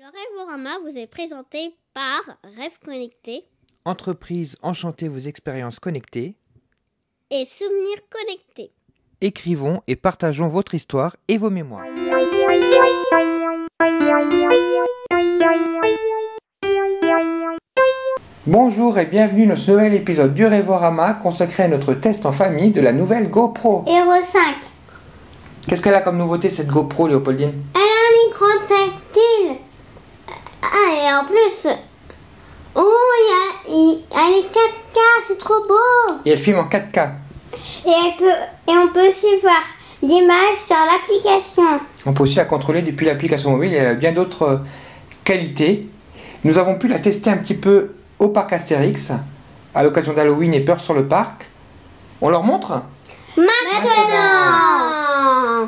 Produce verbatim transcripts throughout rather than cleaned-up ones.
Le Rêvorama vous est présenté par Rêve Connecté, Entreprise enchantez vos expériences connectées et Souvenirs Connectés. Écrivons et partageons votre histoire et vos mémoires. Bonjour et bienvenue dans ce nouvel épisode du Rêvorama consacré à notre test en famille de la nouvelle GoPro. Hero cinq. Qu'est-ce qu'elle a comme nouveauté cette GoPro, Léopoldine? Elle a un écran tactile. Ah, et en plus, oh, il y a, il, elle est quatre K, c'est trop beau. Et elle filme en quatre K. Et, elle peut, et on peut aussi voir l'image sur l'application. On peut aussi la contrôler depuis l'application mobile et elle a bien d'autres euh, qualités. Nous avons pu la tester un petit peu au parc Astérix à l'occasion d'Halloween et Peur sur le parc. On leur montre? Maintenant.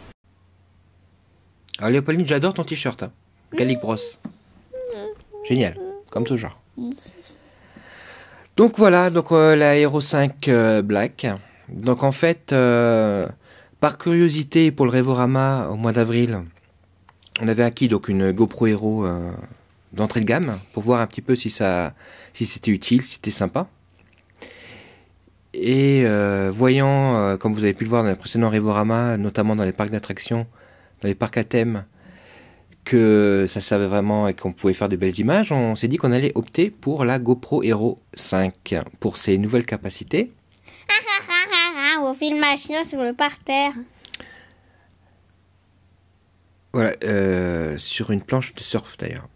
Alors Léopoldine, j'adore ton t-shirt, hein. Gallic Bros. Génial, comme toujours. Donc voilà, donc euh, la Hero cinq euh, Black. Donc en fait, euh, par curiosité pour le Rêvorama au mois d'avril, on avait acquis donc une GoPro Hero euh, d'entrée de gamme pour voir un petit peu si ça, si c'était utile, si c'était sympa. Et euh, voyant, euh, comme vous avez pu le voir dans les précédents Rêvorama, notamment dans les parcs d'attractions, dans les parcs à thème, que ça servait vraiment et qu'on pouvait faire de belles images, on s'est dit qu'on allait opter pour la GoPro Hero cinq pour ses nouvelles capacités. Au film machin sur le parterre. Voilà, euh, sur une planche de surf d'ailleurs.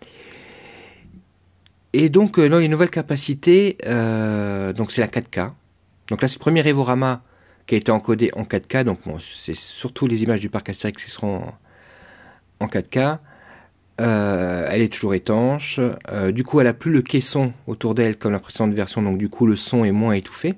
Et donc, euh, dans les nouvelles capacités, euh, donc c'est la quatre K. Donc là, c'est le premier Rêvorama qui a été encodé en quatre K. Donc bon, c'est surtout les images du parc Astérix qui seront en quatre K. Euh, elle est toujours étanche. Euh, du coup, elle n'a plus le caisson autour d'elle comme la précédente version. Donc du coup, le son est moins étouffé.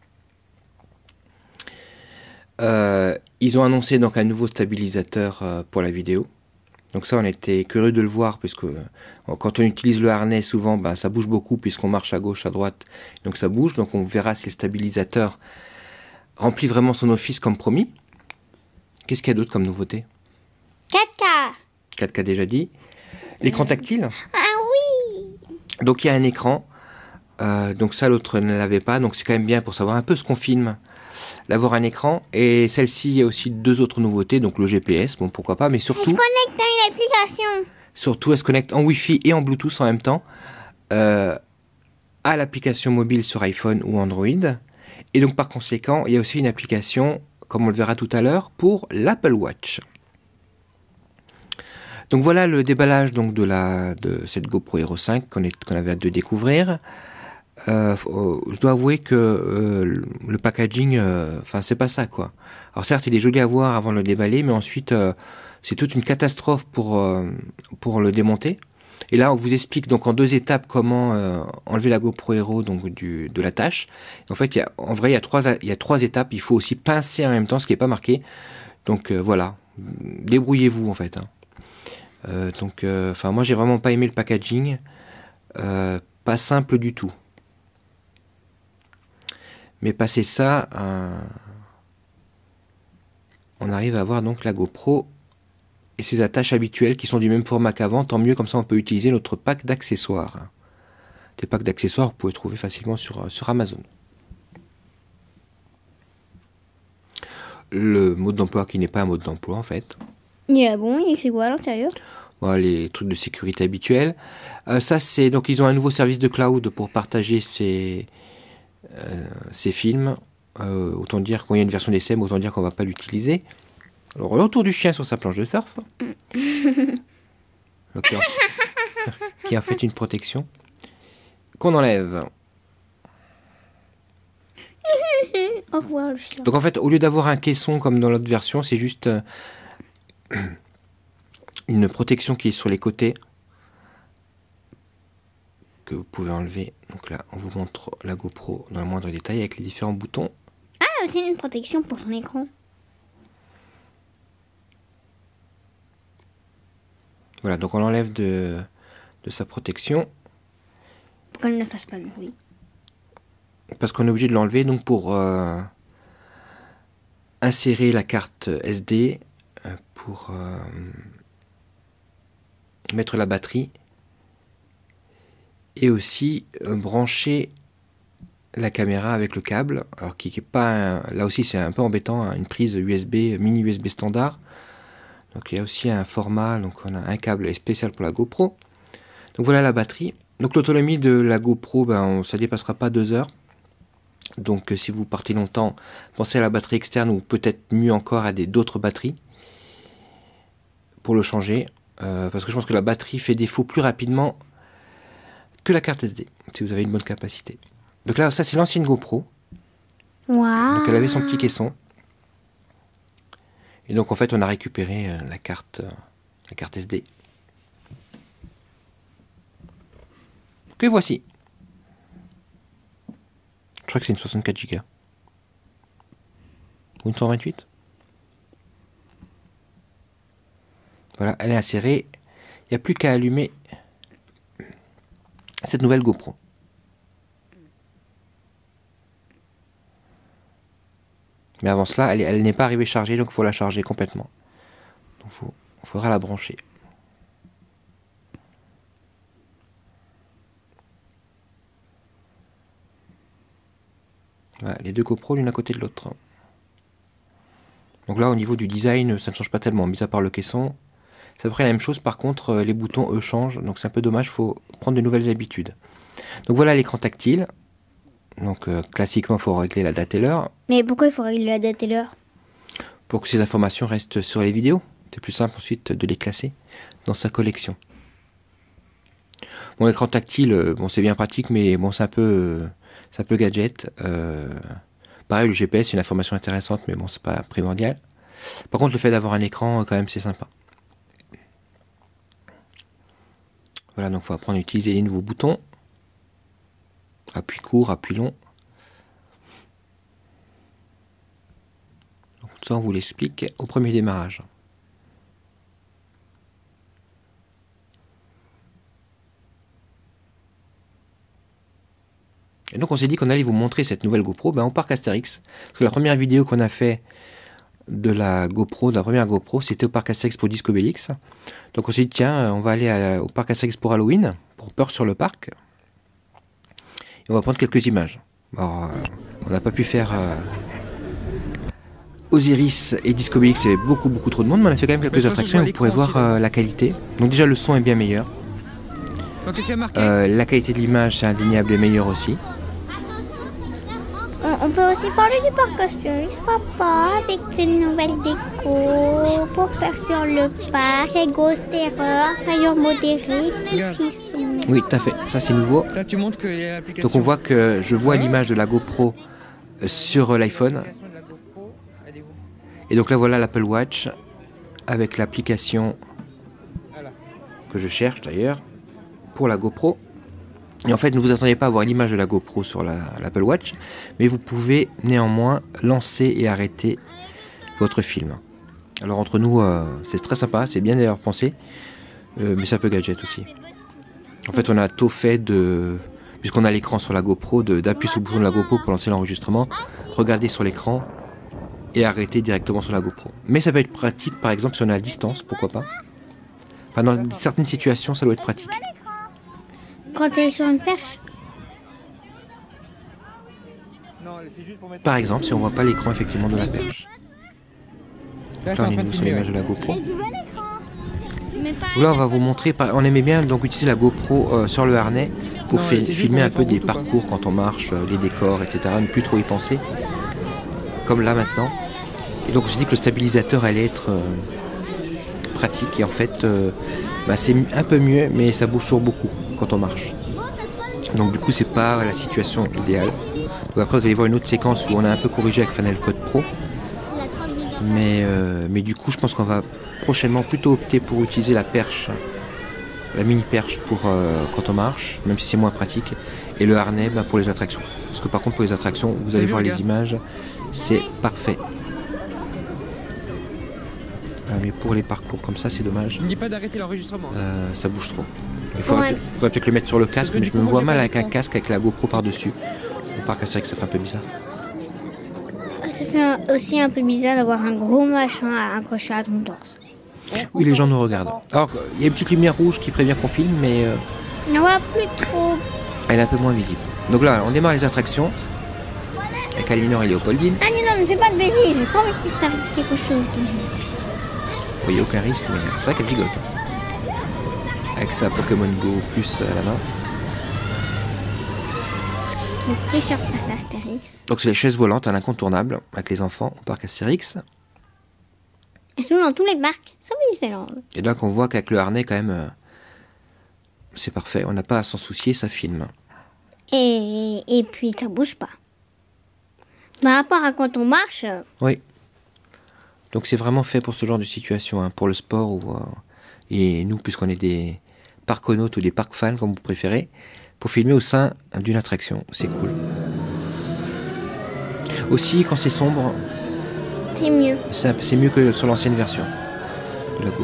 Euh, ils ont annoncé donc un nouveau stabilisateur euh, pour la vidéo. Donc ça, on était curieux de le voir, puisque euh, quand on utilise le harnais, souvent, bah, ça bouge beaucoup, puisqu'on marche à gauche, à droite, donc ça bouge. Donc on verra si le stabilisateur remplit vraiment son office comme promis. Qu'est-ce qu'il y a d'autre comme nouveauté? quatre K. quatre K déjà dit. L'écran tactile. Ah oui. Donc il y a un écran. Euh, donc ça, l'autre ne l'avait pas. Donc c'est quand même bien pour savoir un peu ce qu'on filme, d'avoir un écran. Et celle-ci, il y a aussi deux autres nouveautés. Donc le G P S, bon pourquoi pas, mais Elle se surtout... connecte à une application. Surtout, elle se connecte en Wi-Fi et en Bluetooth en même temps euh, à l'application mobile sur iPhone ou Android. Et donc, par conséquent, il y a aussi une application, comme on le verra tout à l'heure, pour l'Apple Watch. Donc voilà le déballage donc, de, la, de cette GoPro Hero cinq qu'on qu'on avait hâte de découvrir. Euh, faut, je dois avouer que euh, le packaging, enfin euh, c'est pas ça quoi. Alors certes, il est joli à voir avant de le déballer, mais ensuite... Euh, c'est toute une catastrophe pour, euh, pour le démonter. Et là, on vous explique donc en deux étapes comment euh, enlever la GoPro Hero donc, du, de la tâche. En fait, il y a, en vrai, il y, a trois, il y a trois étapes. Il faut aussi pincer en même temps, ce qui n'est pas marqué. Donc euh, voilà, débrouillez-vous en fait. Hein. Euh, donc, euh, moi, j'ai vraiment pas aimé le packaging. Euh, pas simple du tout. Mais passer ça, euh, on arrive à avoir donc la GoPro et ses attaches habituelles qui sont du même format qu'avant, tant mieux, comme ça on peut utiliser notre pack d'accessoires. Des packs d'accessoires vous pouvez trouver facilement sur, sur Amazon. Le mode d'emploi qui n'est pas un mode d'emploi en fait. Yeah, bon, il c'est quoi à l'intérieur? Voilà, les trucs de sécurité habituels. Euh, ça c'est donc ils ont un nouveau service de cloud pour partager ces, euh, ces films. Euh, autant dire qu'il y a une version d'essai, mais autant dire qu'on ne va pas l'utiliser. Alors, le retour du chien sur sa planche de surf. Donc, qui, a, qui a fait une protection. Qu'on enlève. Au revoir le chien. Donc en fait, au lieu d'avoir un caisson comme dans l'autre version, c'est juste euh, une protection qui est sur les côtés. Que vous pouvez enlever. Donc là, on vous montre la GoPro dans le moindre détail avec les différents boutons. Ah, aussi une protection pour son écran. Voilà, donc on l'enlève de, de sa protection. Pour qu'elle ne fasse pas de bruit. Parce qu'on est obligé de l'enlever donc pour euh, insérer la carte S D, euh, pour euh, mettre la batterie et aussi euh, brancher la caméra avec le câble, alors qui est pas un, là aussi c'est un peu embêtant, hein, une prise U S B, mini U S B standard. Donc il y a aussi un format, donc on a un câble spécial pour la GoPro. Donc voilà la batterie. Donc l'autonomie de la GoPro, ben, on, ça dépassera pas deux heures. Donc euh, si vous partez longtemps, pensez à la batterie externe ou peut-être mieux encore à des d'autres batteries pour le changer. Euh, parce que je pense que la batterie fait défaut plus rapidement que la carte S D, si vous avez une bonne capacité. Donc là, ça c'est l'ancienne GoPro. Wow. Donc elle avait son petit caisson. Et donc en fait on a récupéré euh, la carte, euh, la carte S D. Que voici. Je crois que c'est une soixante-quatre giga. Ou une cent vingt-huit. Voilà, elle est insérée. Il n'y a plus qu'à allumer cette nouvelle GoPro. Mais avant cela, elle, elle n'est pas arrivée chargée, donc il faut la charger complètement. Donc il faudra la brancher. Voilà, les deux GoPro l'une à côté de l'autre. Donc là, au niveau du design, ça ne change pas tellement, mis à part le caisson. C'est à peu près la même chose, par contre, les boutons, eux, changent. Donc c'est un peu dommage, il faut prendre de nouvelles habitudes. Donc voilà l'écran tactile. Donc euh, classiquement, il faut régler la date et l'heure. Mais pourquoi il faut régler la date et l'heure? Pour que ces informations restent sur les vidéos. C'est plus simple ensuite de les classer dans sa collection. Bon, l'écran tactile, euh, bon, c'est bien pratique, mais bon, c'est un peu, euh, c'est un peu gadget. Euh, pareil, le G P S, c'est une information intéressante, mais bon, c'est pas primordial. Par contre, le fait d'avoir un écran, quand même, c'est sympa. Voilà, donc il faut apprendre à utiliser les nouveaux boutons. Appui court, appui long. Donc, tout ça, on vous l'explique au premier démarrage. Et donc on s'est dit qu'on allait vous montrer cette nouvelle GoPro ben, au parc Astérix. Parce que la première vidéo qu'on a fait de la GoPro, de la première GoPro, c'était au parc Astérix pour Disco Bellix. Donc on s'est dit tiens, on va aller à, au parc Astérix pour Halloween, pour Peur sur le parc. Et on va prendre quelques images. Alors, euh, on n'a pas pu faire euh, Osiris et Disco Bellix, il y avait beaucoup beaucoup trop de monde, mais on a fait quand même quelques attractions et vous pourrez voir euh, la qualité. Donc déjà le son est bien meilleur. Euh, la qualité de l'image c'est indéniable et meilleure aussi. On, on peut aussi parler du parc Astérix, papa, avec ses nouvelles décos, pour Peur sur le parc, et Ghost Terror, rayon modéré, petits frissons. Oui, tout à fait, ça c'est nouveau. Là, tu montres qu'il y a l'application. Donc on voit que je vois l'image de la GoPro sur l'iPhone. Et donc là voilà l'Apple Watch avec l'application que je cherche d'ailleurs pour la GoPro. Et en fait ne vous attendez pas à voir l'image de la GoPro sur l'Apple la, Watch, mais vous pouvez néanmoins lancer et arrêter votre film. Alors entre nous euh, c'est très sympa, c'est bien d'ailleurs pensé, euh, mais c'est un peu gadget aussi. En fait on a tout fait de, puisqu'on a l'écran sur la GoPro, d'appuyer sur le bouton de la GoPro pour lancer l'enregistrement, regarder sur l'écran et arrêter directement sur la GoPro. Mais ça peut être pratique par exemple si on est à distance, pourquoi pas. Enfin dans certaines situations ça doit être pratique. Quand tu es sur une perche. Par exemple si on voit pas l'écran effectivement de la perche. Là on est sur l'image de la GoPro. Là on va vous montrer, on aimait bien donc utiliser la GoPro euh, sur le harnais pour non, filmer un peu des parcours quand on marche, euh, les décors, et cetera. Ne plus trop y penser, comme là maintenant. Et donc on s'est dit que le stabilisateur allait être euh, pratique et en fait euh, bah, c'est un peu mieux mais ça bouge toujours beaucoup quand on marche. Donc du coup c'est pas la situation idéale. Donc après vous allez voir une autre séquence où on a un peu corrigé avec Final Cut Pro. Mais, euh, mais du coup je pense qu'on va prochainement plutôt opter pour utiliser la perche, la mini perche pour euh, quand on marche, même si c'est moins pratique, et le harnais bah, pour les attractions. Parce que par contre pour les attractions, vous allez voir les images, c'est parfait. Ah, mais pour les parcours comme ça c'est dommage. Il n'y a pas d'arrêter l'enregistrement. Euh, ça bouge trop. Il faudrait ouais. peut-être le mettre sur le casque, mais je me vois mal avec un casque avec la GoPro par-dessus. Au parc Astérix ça fait un peu bizarre. Ça fait aussi un peu bizarre d'avoir un gros machin à accrocher à ton torse. Oui, les gens nous regardent. Alors, il y a une petite lumière rouge qui prévient qu'on filme, mais euh, On ne voit plus trop. elle est un peu moins visible. Donc là, on démarre les attractions. Avec Alinor et Léopoldine. Ah non, ne fais pas de bêtises, j'ai pas envie qu'il t'arrive quelque chose. Vous voyez, aucun risque, mais c'est vrai qu'elle gigote. Avec sa Pokémon Go plus à la main. Son t-shirt parc Astérix. Donc c'est les chaises volantes, un incontournable, avec les enfants au parc Astérix. Elles sont dans tous les parcs, sauf Disneyland. Et là qu'on voit qu'avec le harnais, quand même, euh, c'est parfait. On n'a pas à s'en soucier, ça filme. Et, et puis ça bouge pas. Par rapport à quand on marche, euh, Oui. Donc c'est vraiment fait pour ce genre de situation, hein, pour le sport. Ou, euh, et nous, puisqu'on est des parconautes ou des parcs fans, comme vous préférez, pour filmer au sein d'une attraction. C'est cool. Aussi, quand c'est sombre, c'est mieux. c'est c'est mieux que sur l'ancienne version de la coupe.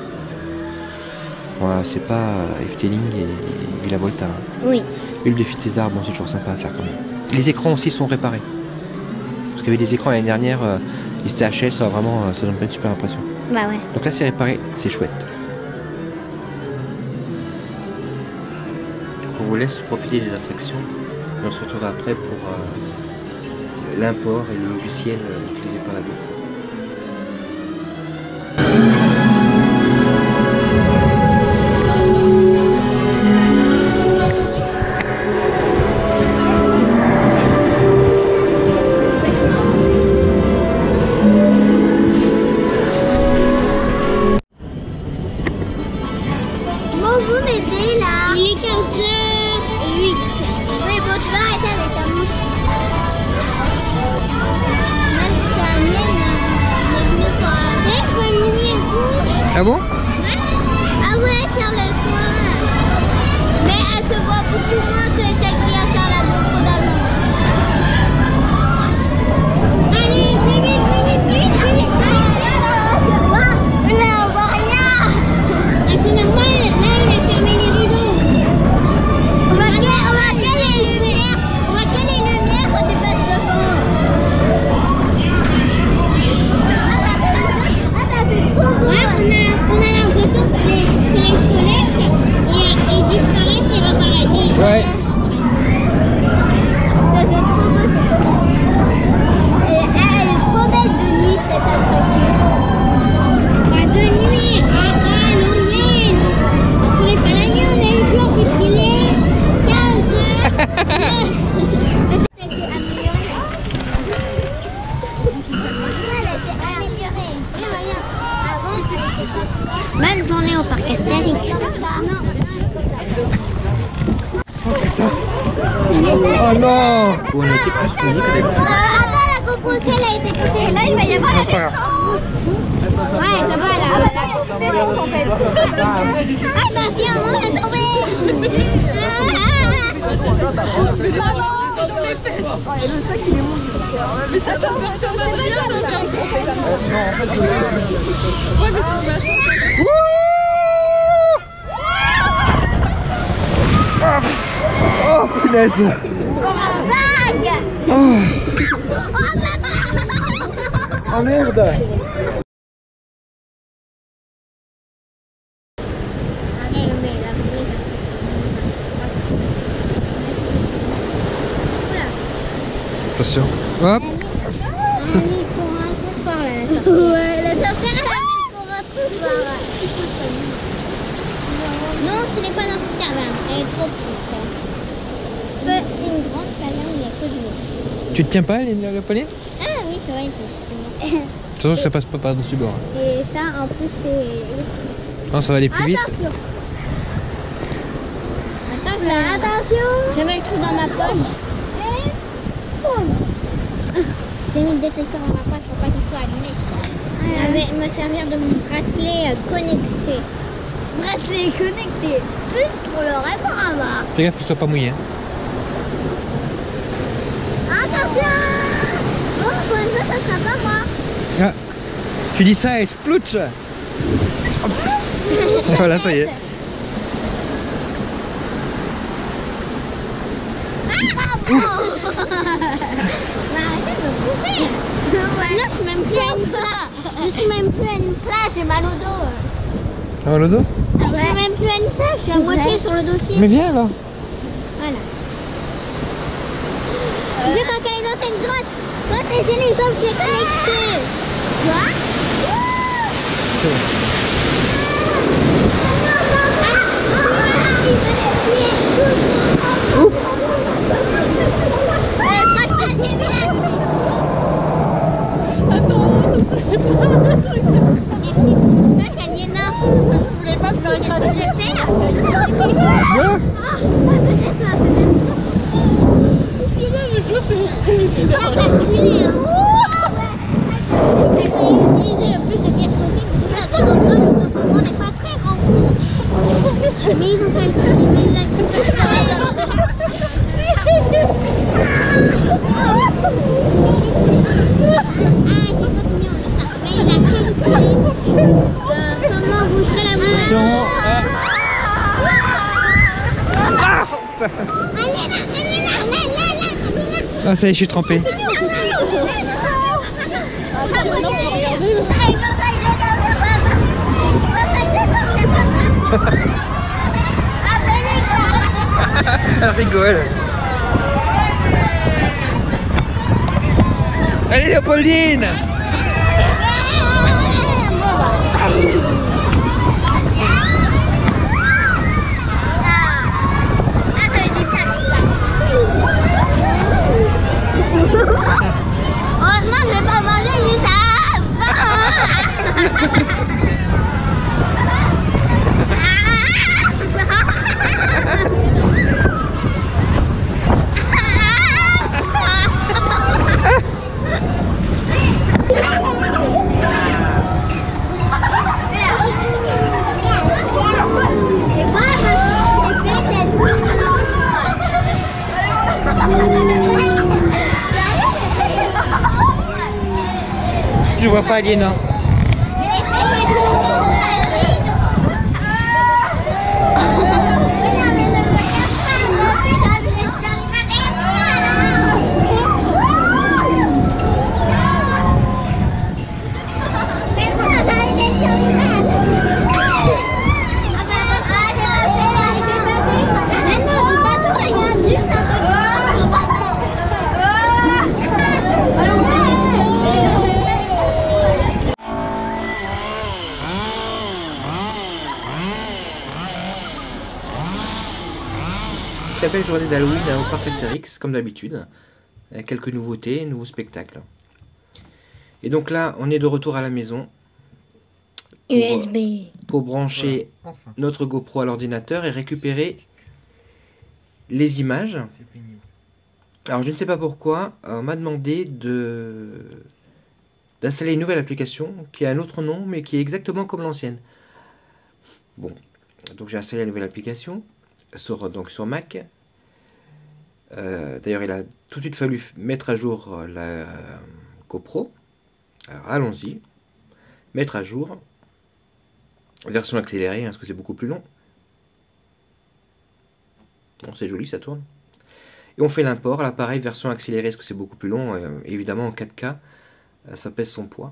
Voilà, c'est pas euh, Efteling et Villa Volta. Hein. Oui. Et le défi de César, bon, c'est toujours sympa à faire quand même. Les écrans aussi sont réparés. Parce qu'il y avait des écrans l'année dernière, euh, ils étaient H S, ça, vraiment, euh, ça donne pas une super impression. Bah ouais. Donc là, c'est réparé, c'est chouette. Donc on vous laisse profiter des attractions. Et on se retrouve après pour euh, l'import et le logiciel euh, utilisé par la GoPro. Ah bon? Ah ouais, sur le coin. Mais elle se voit beaucoup moins que celle qui a sur la GoPro d'avant. Allez, plus vite, plus vite, plus vite, plus vite. On se voit, mais on voit rien. Ah, c'est normal, là il a fermé les rideaux. On voit que, on voit que les lumières, on voit que les lumières quand tu passes devant. Ah, t'as fait trop beau. Ouais, on a, on a l'impression que les, que les squelettes, ils, ils disparaissent et reparaissent. Ouais. Ça fait trop beau, c'est trop beau. Et elle est trop belle de nuit, cette attraction. Pas de nuit, à Halloween. Parce qu'on n'est pas la nuit, on est le jour puisqu'il est quinze heures. Bonne journée au parc Astérix. Oh non! Bon, on a été plus poli que d'habitude. Attends, la GoPro, elle a été touchée. Là, il va y avoir Non, c'est pas grave. Ouais, ça va là. Attention, on va tomber. Et le sac il est mou. Mais ça va bien de faire une compétition. Ouais, mais c'est pas ça. Oh punaise! Vague. Oh, oh merde! Attention. Hop! Ouais, la sorcière elle a mis pour un pouvoir. Non, ce n'est pas dans cette caverne, elle est trop petite. C'est une grande caverne où il n'y a que de l'eau. Tu te tiens pas, Léopoldine? Ah oui, c'est vrai, c'est De toute façon, ça passe pas par-dessus bord. Et ça, en plus, c'est... Non, ça va aller plus vite. Attention. Attends, je... Attention. Je mets le truc dans ma poche. J'ai mis le détecteur dans ma poche pour pas qu'il soit allumé. Je vais me servir de mon bracelet connecté. Bracelet connecté. Plus pour le réparer. Fais gaffe qu'il soit pas mouillé. Attention. Oh, pour une fois, ça sera pas moi. Ah, tu dis ça et splouch. Voilà, ça y est. Ah, bah, arrêtez de me couper. Ouais. Là, je suis même plus à une place. Je suis même plus à une plage, j'ai mal au dos. Ah, le dos? Je suis même plus à une plage, je suis à moitié sur le dossier. Mais viens là. Voilà. Je vais quand elle est dans cette grotte. Grotte et c'est les hommes qui sont connectés. Quoi? Merci pour ça, Kanyena. Je voulais pas me faire écraser. Le jeu, c'est Bien calculé, hein. C'est utiliser le plus de pièces possible. Donc là, dans l'endroit, le toboggan n'est pas très rempli. Mais ils ont calculé mais la Ah, il faut continuer, on le sait. Mais il a calculé euh, comment bougerait la bouche. Attention. Ah. Allez là, allez là, là, là, là. Ah, ça y est, je suis trempé. Elle rigole. Allez, Léopoldine. Heureusement que je vais pas manger les Je vois pas Aliéna. Très belle journée d'Halloween au parc Astérix, comme d'habitude, avec quelques nouveautés, nouveaux spectacles. Et donc là, on est de retour à la maison pour, U S B. pour brancher Voilà, enfin. notre GoPro à l'ordinateur et récupérer les images. Alors je ne sais pas pourquoi, on m'a demandé de d'installer une nouvelle application qui a un autre nom mais qui est exactement comme l'ancienne. Bon, donc j'ai installé la nouvelle application sur, donc sur Mac. Euh, D'ailleurs il a tout de suite fallu mettre à jour la GoPro. Alors allons-y, mettre à jour, version accélérée parce que c'est beaucoup plus long. Bon, c'est joli, ça tourne. Et on fait l'import, l'appareil version accélérée parce que c'est beaucoup plus long, euh, évidemment en quatre K, euh, ça pèse son poids.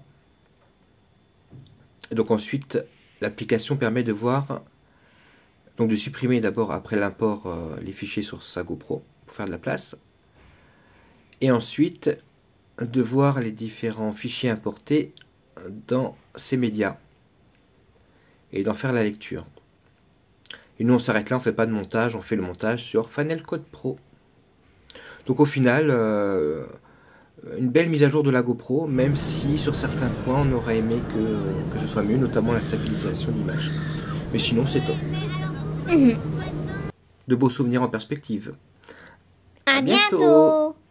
Et donc ensuite, l'application permet de voir, donc de supprimer d'abord après l'import euh, les fichiers sur sa GoPro pour faire de la place. Et ensuite, de voir les différents fichiers importés dans ses médias et d'en faire la lecture. Et nous on s'arrête là, on ne fait pas de montage, on fait le montage sur Final Cut Pro. Donc au final, euh, une belle mise à jour de la GoPro, même si sur certains points on aurait aimé que, que ce soit mieux, notamment la stabilisation d'image. Mais sinon c'est top. Mmh. De beaux souvenirs en perspective. À À bientôt. bientôt.